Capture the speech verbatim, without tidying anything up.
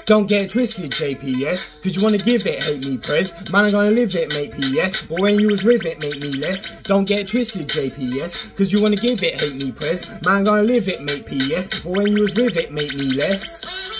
Don't get it twisted, J P S, cause you wanna give it, hate me, Prez. Man, I'm gonna live it, mate, P S. But when you was with it, make me less. Don't get it twisted, J P S, cause you wanna give it, hate me, Prez. Man, I'm gonna live it, mate, P S. But when you was with it, make me less.